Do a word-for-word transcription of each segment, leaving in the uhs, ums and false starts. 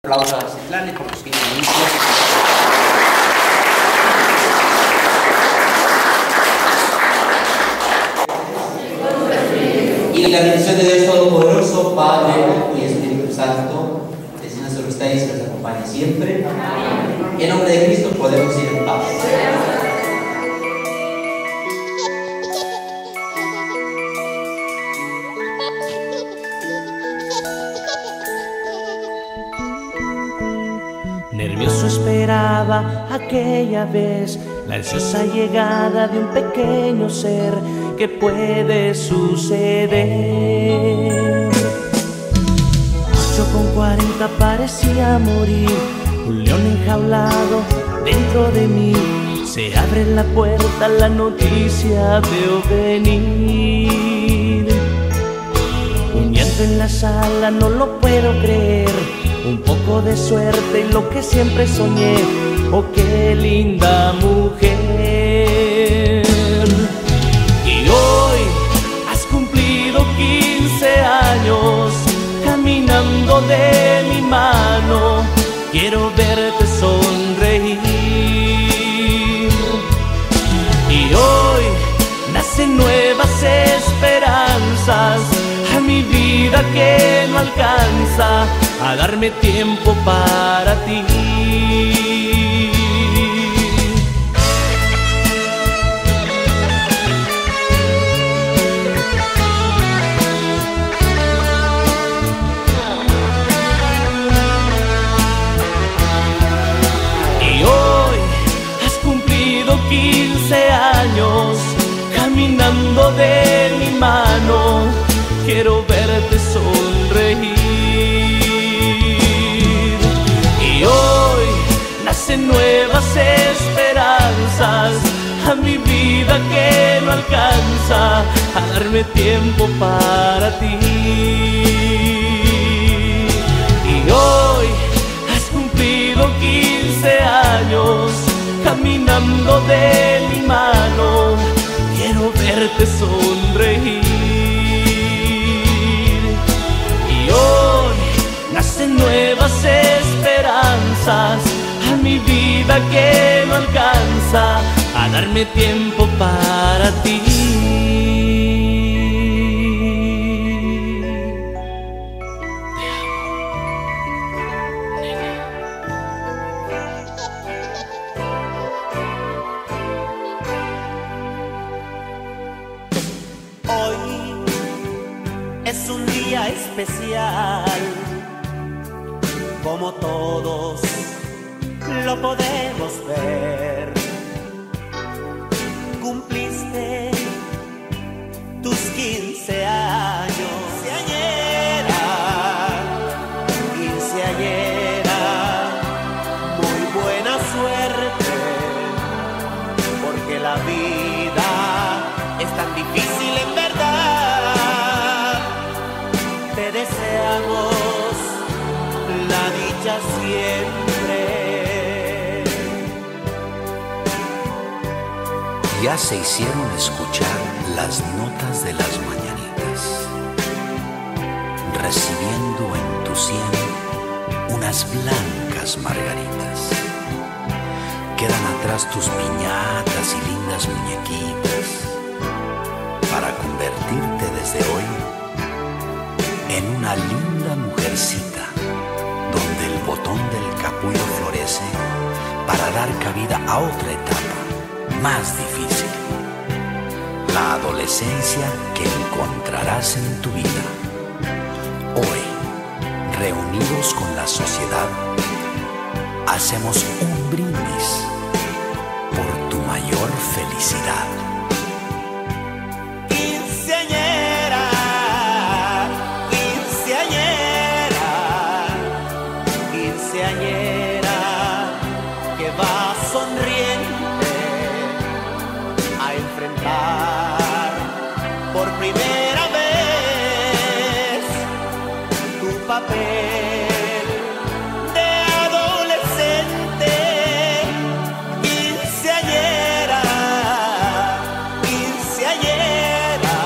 Aplausos a Citlali por los quince minutos. Y la bendición de Dios Todopoderoso, Padre, Hijo y Espíritu Santo, descienda sobre ustedes y les acompañe siempre. Amén. Y en nombre de Cristo podemos ir en paz. Nervioso esperaba aquella vez la ansiosa llegada de un pequeño ser que puede suceder. Ocho con cuarenta parecía morir, un león enjaulado dentro de mí. Se abre la puerta, la noticia veo venir. Un llanto en la sala, no lo puedo creer. Un poco de suerte y lo que siempre soñé. Oh, qué linda mujer. Y hoy has cumplido quince años, caminando de mi mano. Quiero verte sonreír. Y hoy nacen nuevas esperanzas a mi vida que no alcanza a darme tiempo para ti. Y hoy has cumplido quince años, caminando de mi mano. Quiero verte sonreír. Y hoy nacen nuevas esperanzas a mi vida que no alcanza a darme tiempo para ti. Y hoy has cumplido quince años, caminando de mi mano. Quiero verte sonreír. Y hoy nacen nuevas esperanzas a mi vida que no alcanza a darme tiempo para ti. Te amo, nena. Hoy es un día especial, como todos lo podemos ver. Cumpliste tus quince años. Quinceañera, quinceañera, muy buena suerte, porque la vida es tan difícil en verdad. Te deseamos la dicha siempre. Ya se hicieron escuchar las notas de las mañanitas, recibiendo en tu sien unas blancas margaritas. Quedan atrás tus piñatas y lindas muñequitas, para convertirte desde hoy en una linda mujercita, donde el botón del capullo florece para dar cabida a otra etapa más difícil, la adolescencia que encontrarás en tu vida. Hoy, reunidos con la sociedad, hacemos un brindis por tu mayor felicidad. Quinceañera, quinceañera, quinceañera, que va sonriente a enfrentar por primera vez tu papel de adolescente. Quinceañera, quinceañera,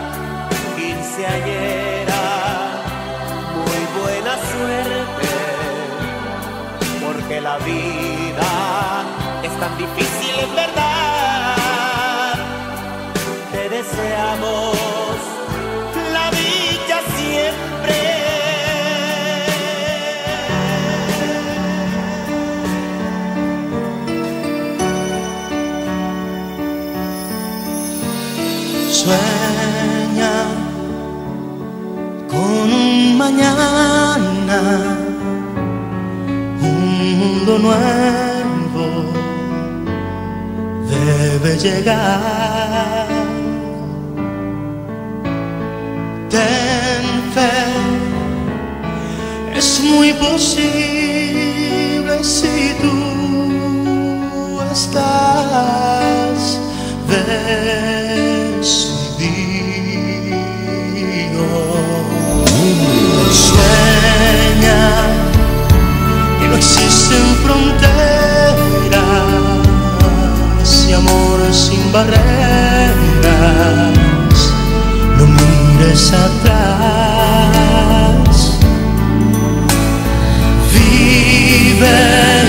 quinceañera, muy buena suerte, La vida es tan difícil, en verdad. Te deseamos la dicha siempre. Sueña con un mañana, un mundo nuevo debe llegar. Ten fe, es muy posible si tú estás decidido. Sueña que no existen fronteras y amor sin barreras. No mires atrás, vive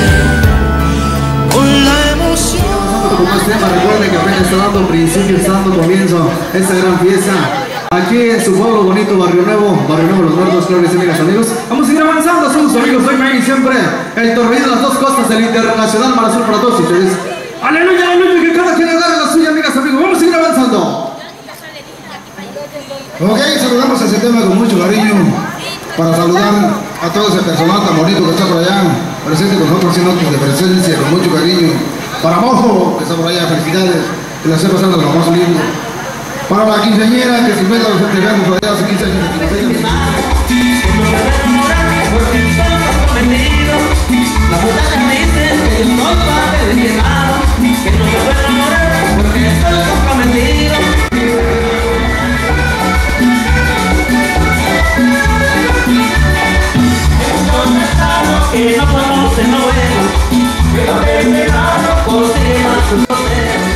con la emoción. Como más tema, recuerden que apenas está dando principio, está dando comienzo esta gran fiesta aquí en su pueblo bonito, Barrio Nuevo, Barrio Nuevo Los Muertos, claro que sí, amigas, amigos. Vamos a seguir avanzando, somos sus amigos, soy Maggie, siempre el torbellino de las dos costas del Internacional para Sur para todos ustedes. Aleluya, aleluya, que cada quien agarre la suya, amigas, amigos. Vamos a seguir avanzando. Ok, saludamos a ese tema con mucho cariño para saludar a todo ese personal tan bonito que está por allá, presente con nosotros, sin otros de presencia, con mucho cariño. Para Mojo, que está por allá, felicidades, que la esté pasando lo más lindo. Para la quinceañera, que se encuentra los entregando por allá hace quince años de quince. La puta me dice que yo soy padre de mi hermano, que no me puedo enamorar porque estoy comprometido. Que no conocen lo bueno, pero que me gano por ser más un soltero.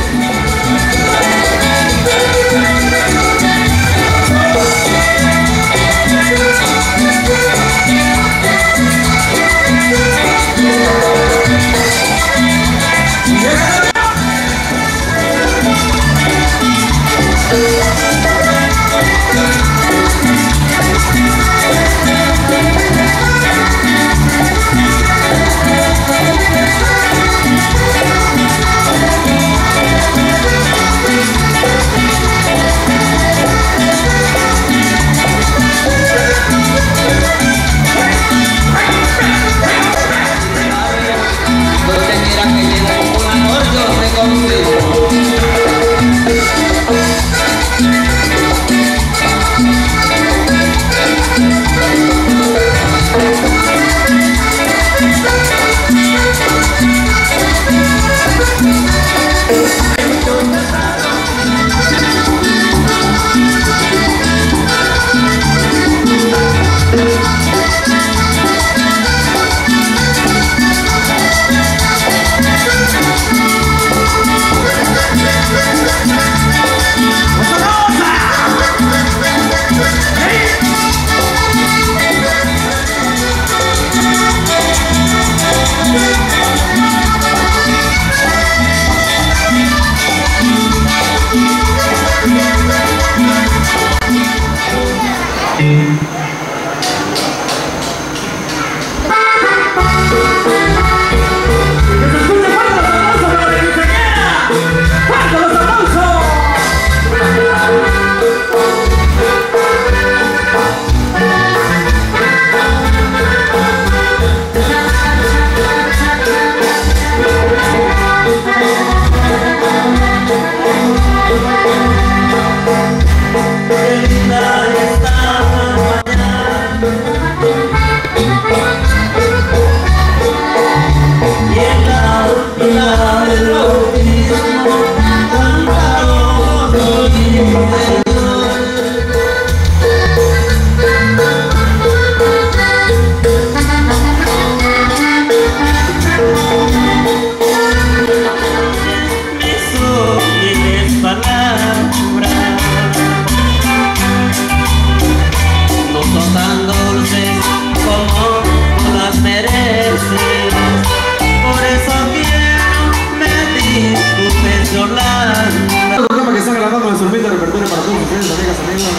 nuestro humilde repertorio para todos ustedes, amigas, amigos.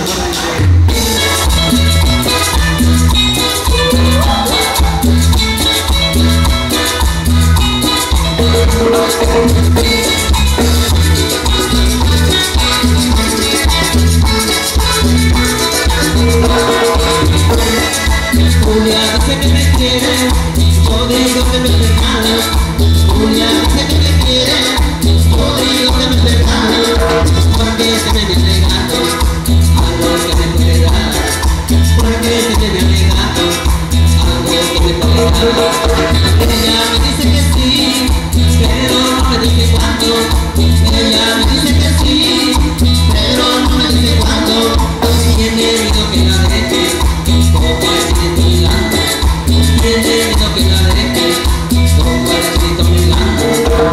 Julia dice que me quiere, yo digo que me regala. Julia dice que me quiere, yo digo que me regala. Porque se me viene negando algo que me puede dar. Porque se me viene negando algo que me puede dar. Ella me dice que sí, pero no me dice cuándo. Ella me dice que sí, pero no me dice cuándo. Tiene miedo que la deje, como el espíritu milando. Tiene miedo que la deje, como el espíritu milando.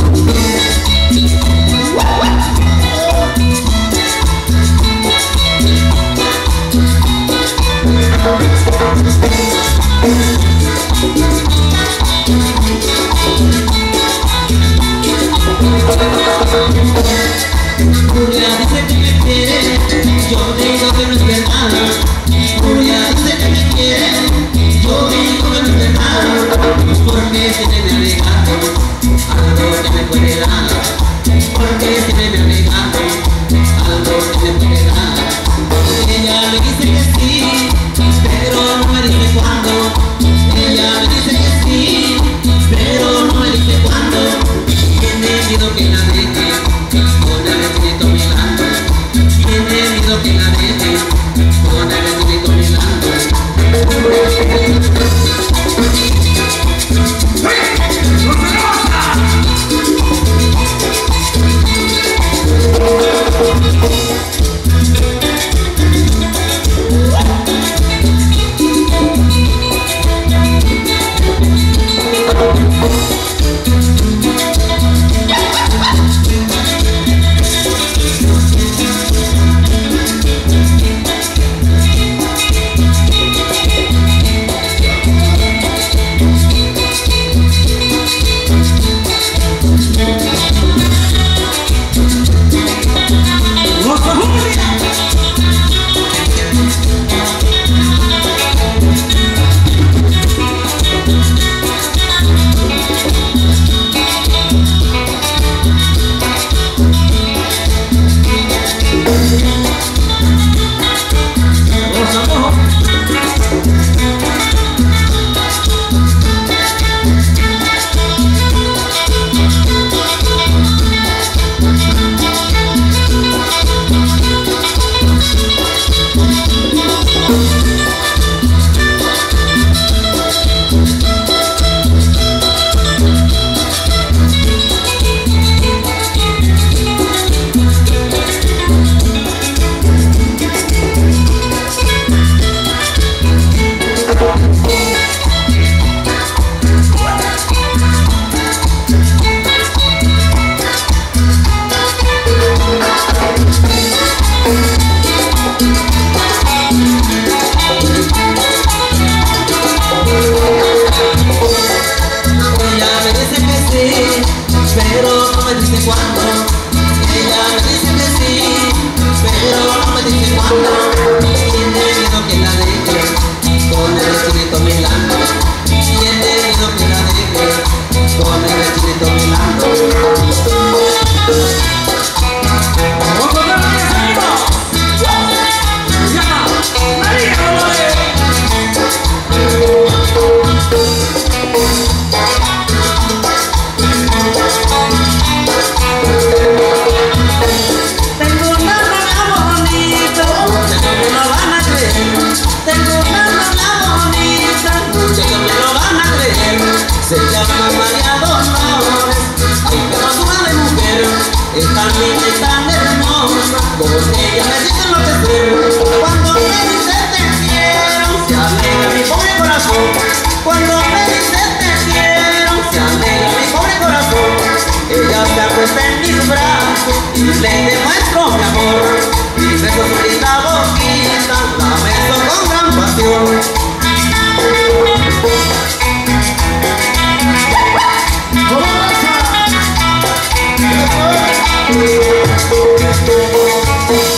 Julia dice que me quiere, yo digo que no es verdad. Julia dice que me quiere, yo digo que no es verdad. Porque se me ve negando algo que me puede dar. Porque se me ve negando algo que me puede dar. Ella me dice que sí, pero no me dice cuándo. Ella me dice que sí, pero no me dice cuándo. Tiene miedo que la deje con el espíritu milando. Tiene miedo que la deje con el espíritu milando. Pero no me dice cuándo. Ella me dice que sí, pero no me dice cuándo. Tiene miedo que la deje con el espíritu milando. Tiene miedo que la deje con el espíritu milando. Se llama María Dolores, ay pero dura de mujer, es tan linda y tan hermosa, con ella me dice enloquecer. Cuando me dice te quiero, se alegra mi pobre corazón. Cuando me dice te quiero, se alegra mi pobre corazón. Ella se acuesta en mis brazos y le demuestro mi amor. Y beso su linda boquita, la beso con gran pasión. Oh,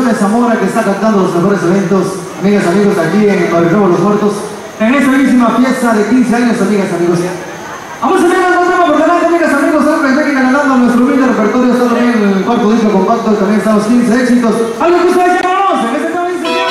Producciones Zamora, que está cantando los mejores eventos, amigas, amigos, aquí en Barrio Nuevo Los Muertos, en esta misma fiesta de quince años, amigas, amigos. Vamos a tener otro tema por delante, amigas, amigos, algo que vengan ganando nuestro humilde repertorio, está también en el cuarto disco compacto, y también estamos quince éxitos. Algo que ustedes ya conocen, en este tema dice ya.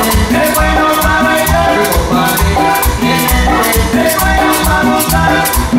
Vamos a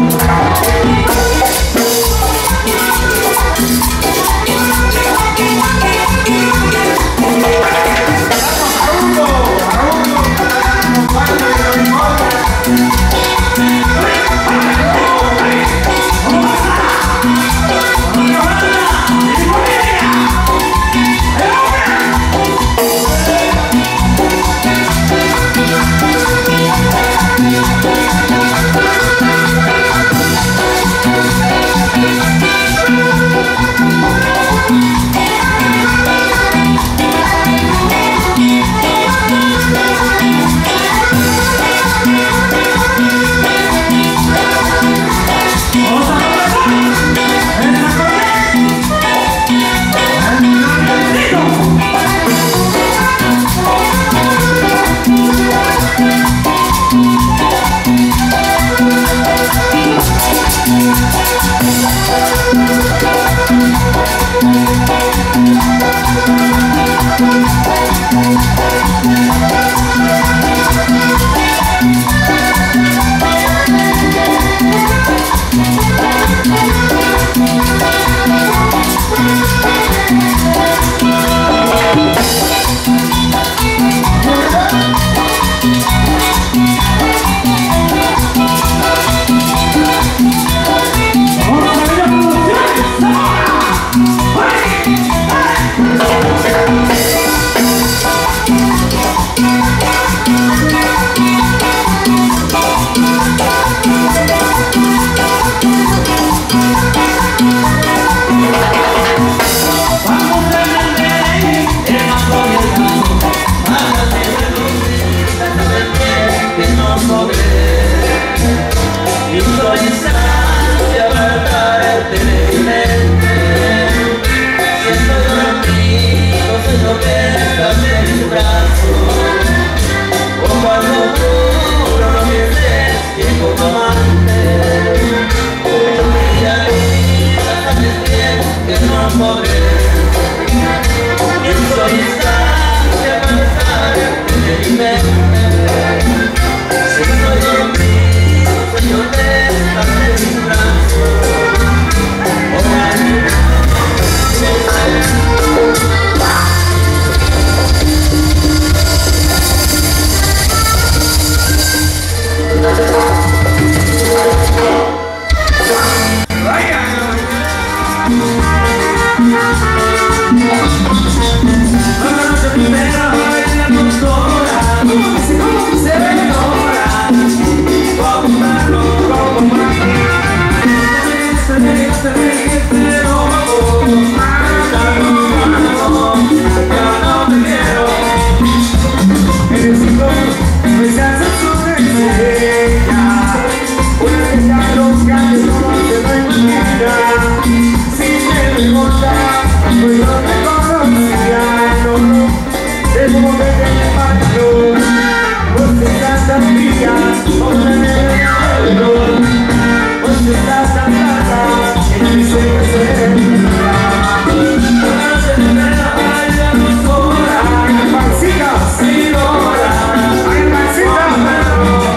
pues no te conocía, no, no, de como que te pasó, pues estás tan fría, otra vez en el dolor, pues estás tan larga, en mi sueño se entra, no se me vaya mi corazón, ay, pancita, sí, Lola, ay, pancita, pero,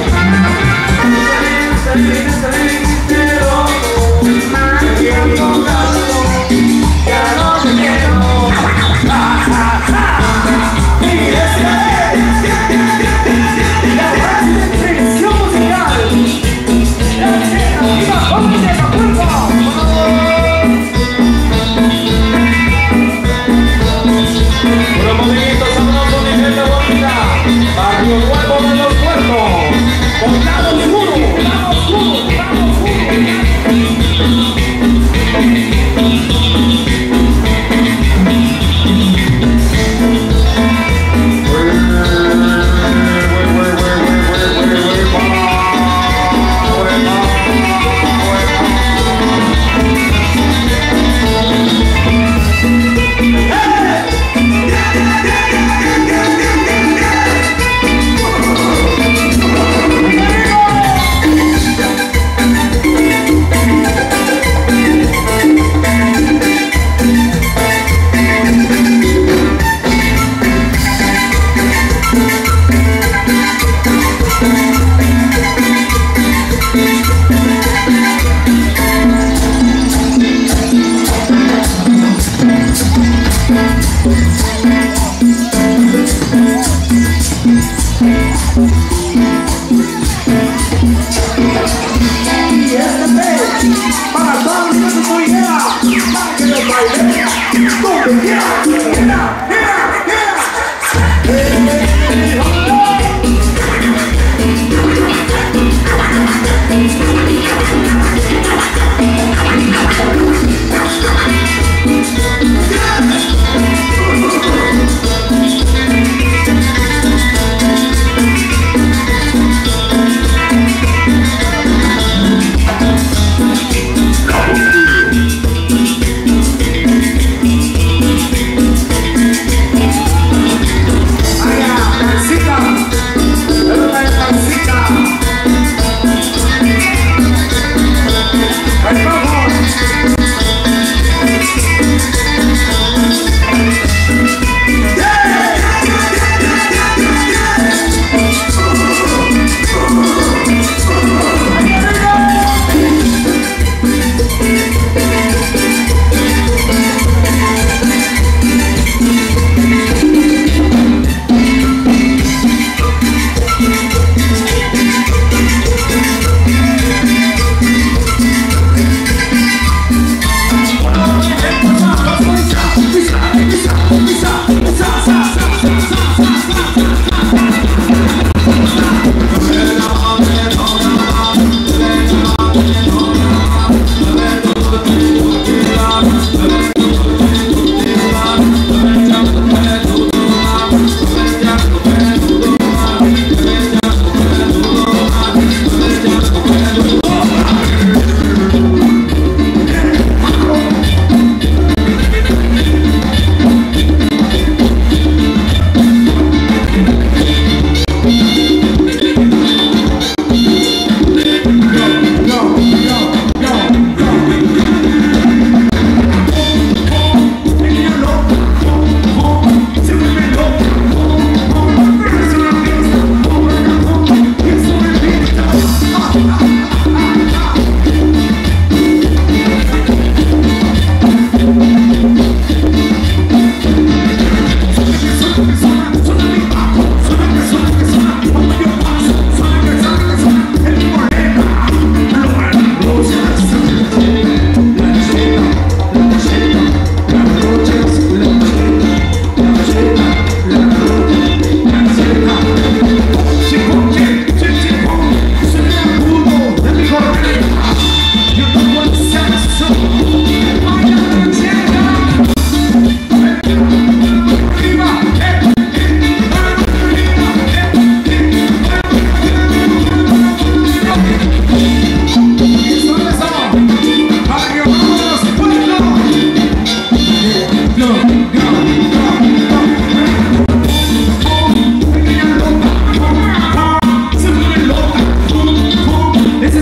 salí, salí, salí, pero, más que un gato, ya no te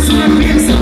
es una fiesta.